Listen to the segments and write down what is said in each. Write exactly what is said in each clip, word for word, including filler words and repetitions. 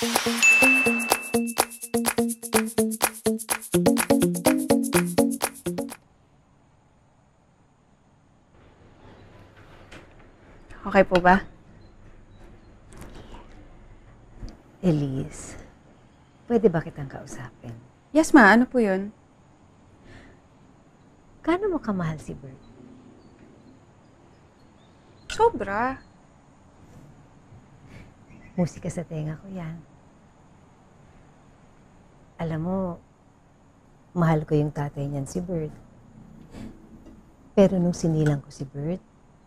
Okay po ba? Elise, pwede ba kitang kausapin? Yes, ma. Ano po yun? Gaano mo kamahal si Bert? Sobra. Musika sa tenga ko yan. Alam mo, mahal ko yung tatay niyan si Bert. Pero nung sinilang ko si Bert,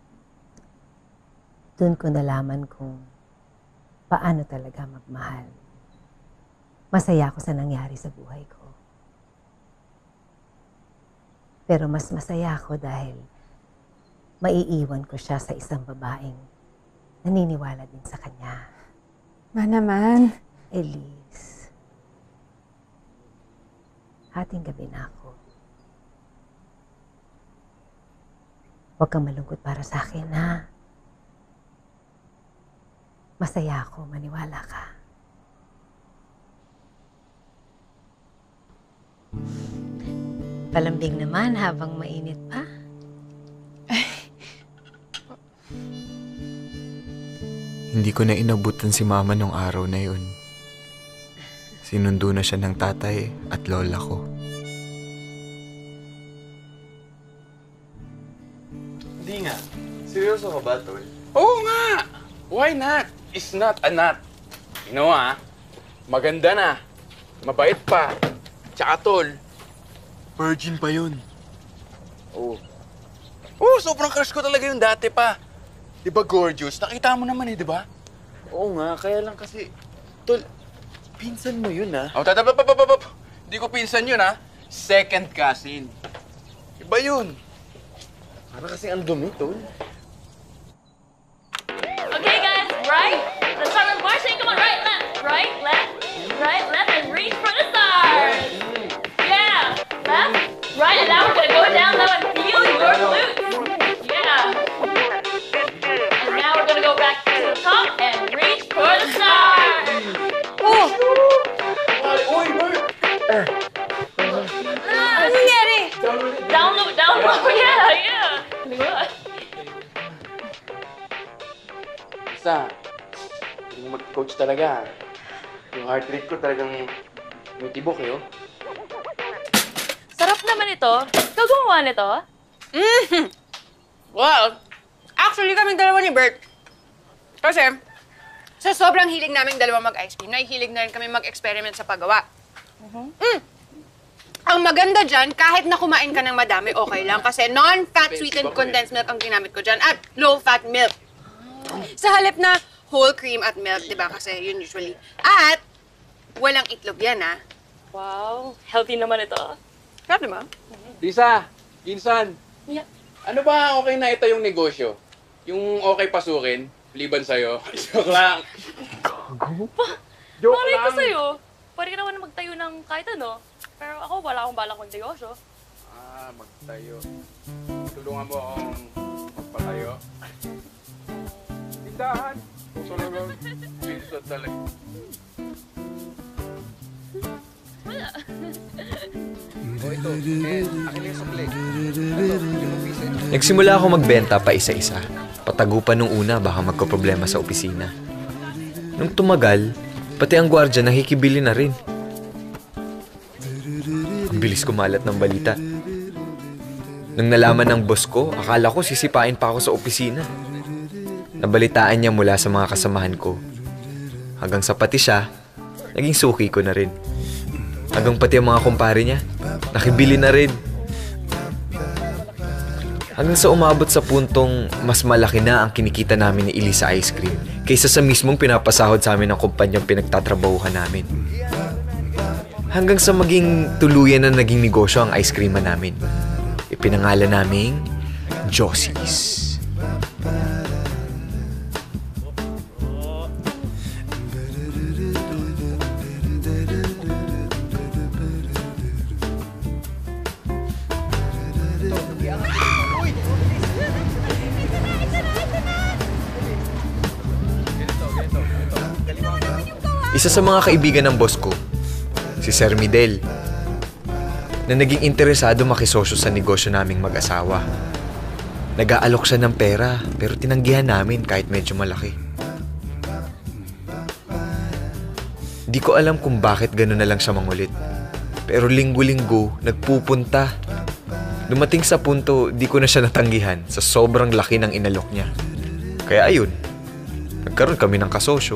doon ko nalaman kung paano talaga magmahal. Masaya ako sa nangyari sa buhay ko. Pero mas masaya ako dahil maiiwan ko siya sa isang babaeng naniniwala din sa kanya. Ma naman. Elise, hating gabi na ako. Huwag kang malungkot para sa akin, ha? Masaya ako, maniwala ka. Palambing naman habang mainit pa. Hindi ko na inabutan si mama nung araw na yun. Sinundo na siya ng tatay at lola ko. Hindi nga. Seryoso ka ba, Tol? Oo nga! Why not? It's not a not. You know, ah, maganda na, mabait pa, tsaka tol. Virgin pa yun. Oo. Oo, sobrang crush ko talaga yung dati pa. Di ba gorgeous? Nakita mo naman eh, di ba? Oo nga, kaya lang kasi... Tol, pinsan mo yun, ah. Oh, tatapapapapapap. Hindi ko pinsan yun, ah. Second cousin. Iba yun. Para kasi ang dumi, Tol. Okay, guys, right? Let's start with marching. Come on, right, left, right, left, right, left, and reach for the stars. Yeah, left, right, and now we're gonna go down low and feel your glutes. Yeah. And now we're gonna go back to the top and reach for the stars. Oh! Uy, Bert! Ah, ano nangyari? Down low, down low. Yeah, yeah. Basta, hindi mo mag-coach talaga. Yung heart rate ko talagang may tibok, eh, oh. Sarap naman ito. Ikaw gumawa nito? Mm-hmm. Well, actually kaming dalawa ni Bert. Kasi, sa sobrang hilig naming dalawa mag-ice cream, nahihilig na rin kami mag-experiment sa paggawa. Uh-huh. Mm. Ang maganda dyan, kahit na kumain ka ng madami, okay lang. Kasi non-fat sweetened condensed milk ang ginamit ko dyan at low-fat milk. Sa halip na whole cream at milk, di ba? Kasi yun usually. At walang itlog yan, ha? Wow, healthy naman ito. Sarap, di ba? Lisa, Ginsan, Yeah. ano ba okay na ito yung negosyo? Yung okay pasukin, liban sa'yo. Joke lang. Gago? Joke Malay lang. ko sa'yo. Pwede ka naman magtayo ng kahit ano. Pero ako, wala akong balak magnegosyo. Ah, magtayo. Tulungan mo akong magpatayo. Tindahan. Talagang piso talaga. Wala. O ito, eh, akin yung sukli. Nagsimula ako magbenta pa isa-isa. Patago pa nung una, baka magkaproblema sa opisina. Nung tumagal, pati ang gwardya nakikibili na rin. Ang bilis kumalat ng balita. Nung nalaman ng boss ko, akala ko sisipain pa ako sa opisina. Nabalitaan niya mula sa mga kasamahan ko. Hanggang sa pati siya, naging suki ko na rin. Hanggang pati ang mga kumpare niya, nakibili na rin. Hanggang sa umabot sa puntong mas malaki na ang kinikita namin ni Elise sa ice cream kaysa sa mismong pinapasahod sa amin ng kumpanyang pinagtatrabahuhan namin. Hanggang sa maging tuluyan na naging negosyo ang ice creaman namin. Ipinangalan naming Josie's. Isa sa mga kaibigan ng boss ko, si Sir Midel, na naging interesado makisosyo sa negosyo naming mag-asawa. Nag-aalok siya ng pera, pero tinanggihan namin kahit medyo malaki. Di ko alam kung bakit gano'n na lang siya mangulit. Pero linggo-linggo, nagpupunta. Dumating sa punto, di ko na siya natanggihan sa sobrang laki ng inalok niya. Kaya ayun, nagkaroon kami ng kasosyo.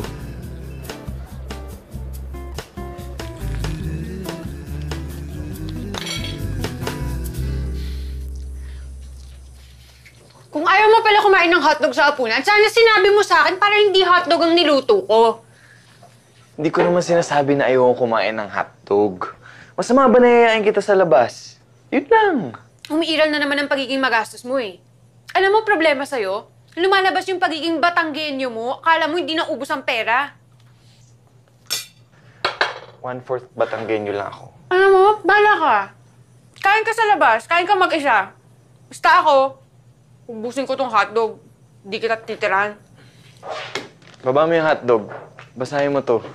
Kung ayaw mo pala kumain ng hotdog sa hapunan, sana sinabi mo sa akin para hindi hotdog ang niluto ko. Hindi ko naman sinasabi na ayaw ko kumain ng hotdog. Masama ba nayayain kita sa labas? Yun lang. Umiiral na naman ang pagiging magastos mo eh. Alam mo problema sa'yo? Lumalabas yung pagiging batanggenyo mo, akala mo hindi na ubos ang pera. One-fourth Batanggenyo lang ako. Alam mo, bahala ka. Kain ka sa labas, kain ka mag-isa. Basta ako, ubusin ko tong hotdog. Di kita titirahan. Baba mo yung hotdog. Basahin mo to.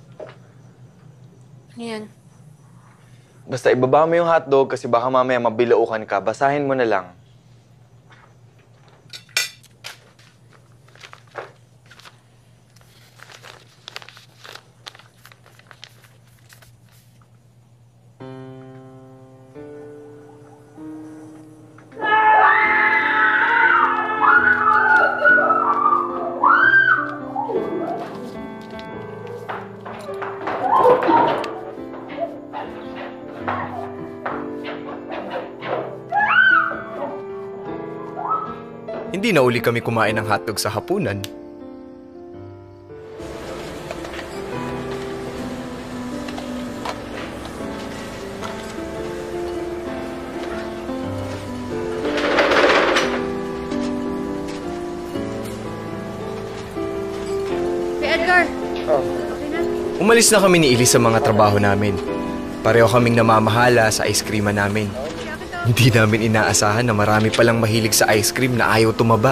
Ano yan? Basta ibaba mo yung hotdog kasi baka mamaya mabilaukan ka. Basahin mo na lang. Hindi na uli kami kumain ng hotdog sa hapunan. Hey, Edgar! Oh. Okay na? Umalis na kami ni Elise sa mga trabaho namin. Pareho kaming namamahala sa ice creaman namin. Hindi namin inaasahan na marami palang mahilig sa ice cream na ayaw tumaba.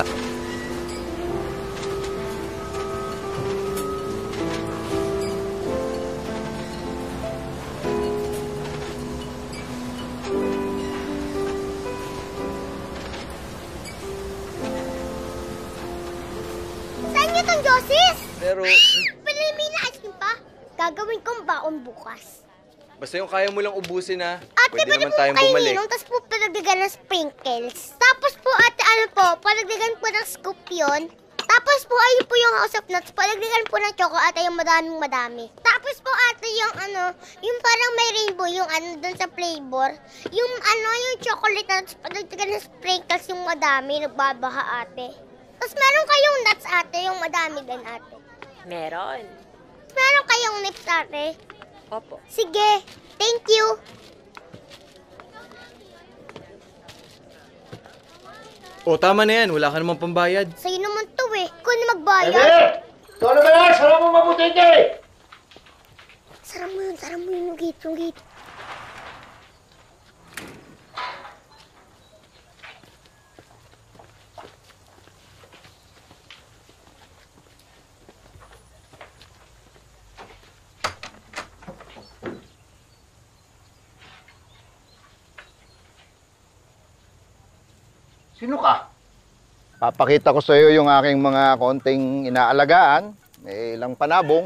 Saan niyo tong Josie? Pero, Pala may na-ice cream pa. Gagawin kong baon bukas. basta yung kaya mo lang ubusin ha. Ate, Pwede pwede naman po tayong kayo bumalik. ninong, tapos po palagdagan ng sprinkles. Tapos po ate, ano po, palagdagan po ng scoop yun. Tapos po, ayun po yung house of nuts. Palagdagan po ng choco ate yung madaming madami. Tapos po ate yung ano, yung parang may rainbow, yung ano dun sa flavor. Yung ano, yung chocolate nuts, palagdagan ng sprinkles yung madami, nagbabaha ate. Tapos meron kayong nuts ate, yung madami din ate. Meron. Meron kayong nips ate. Opo. Sige, thank you. O, tama na yan. Wala ka namang pambayad. Sa'yo naman to eh. Ikaw na magbayad. Ebe! Ito na ba yan? Sarap mo mabuti, eh! Sara mo yun, sara mo yun yung gate, yung gate. Sino ka? Papakita ko sa iyo yung aking mga konting inaalagaan. May ilang panabong.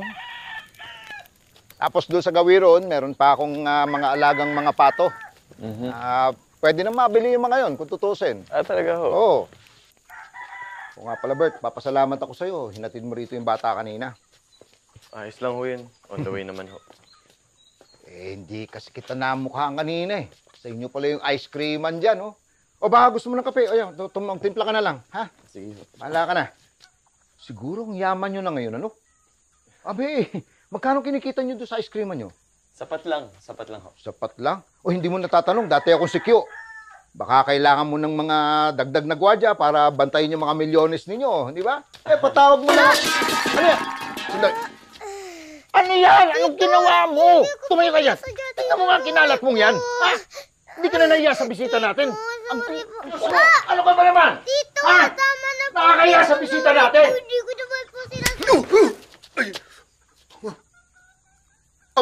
Tapos doon sa gawiron, meron pa akong uh, mga alagang mga pato. Mhm. Uh, pwede na mabili yung mga yon kung tutusin. Ah, talaga ho? Oo. O nga pala, Bert, papasalamat ako sa iyo. Hinatid mo rito yung bata kanina. Ayos lang ho yun. On the way naman ho. Eh, hindi kasi kita namukhaan kanina eh. Sa inyo pala yung ice creaman dyan, oh. O baka gusto mo ng kape? O yan, timpla ka na lang, ha? Sige ho. Mahala ka na. Siguro ang yaman nyo na ngayon, ano? Abe, magkano kinikita nyo doon sa ice creaman nyo? Sapat lang. Sapat lang ho. Sapat lang? O hindi mo natatanong, dati akong si Q. Baka kailangan mo ng mga dagdag na gwadya para bantayin yung mga milyones ninyo, di ba? Eh, patawag mo na. Ano yan? Sandali. Ano yan? Anong ginawa mo? Tumayo ka dyan. Tingnan mo nga kinalat mong yan. Ha? Hindi ka na nahiya sa bisita natin. Ang... Ano, ano ka ba naman? Tito, Ha? tama na po. Nakakahiya sa bisita natin. Hindi ko naman po sila...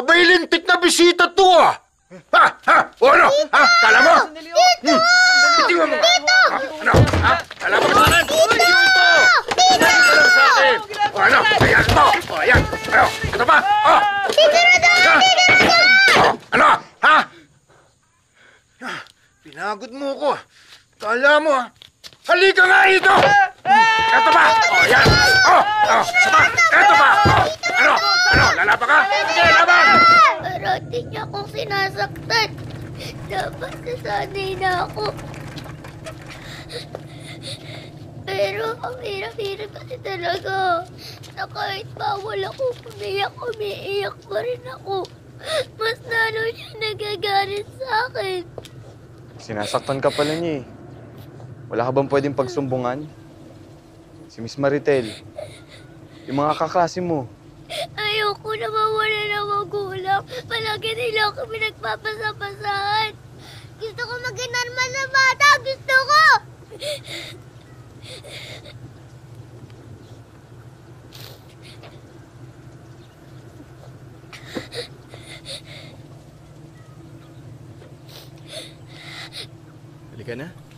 Abay, lintik na bisita to ah! Ha? Ha? O ano? Ha? Kala mo? Dito! Bitiwan mo! Dito! Ano? Ha? Kala mo sa akin? Dito! Dito! Dito lang sa akin! O ano? Ayan ito! O ayan! Ano? Ito pa! O! Dito na daw! Dito na daw! O! Ano? Ha? Pinagod mo ko. Kala mo ah. Halika nga ito! Ito pa! O ayan! O! O! Isa pa! Ito pa! O! Ano? Ano? Lalaban ka? Sige, laban! Pero di niya akong sinasaktan. Dapat nasanay na ako. Pero ang hirap-hirap kasi talaga. Na kahit bawal ako, umiyak, umiiyak pa rin ako. Mas lalo siya nagagalit sa akin. Sinasaktan ka pala niya eh. Wala ka bang pwedeng pagsumbungan? Si Miss Maritel. Yung mga kaklase mo. Ayoko na mawala ng magulang. Palagi nila ako pinagpapasapasahan. Gusto ko maging normal na bata. Gusto ko! Halika na.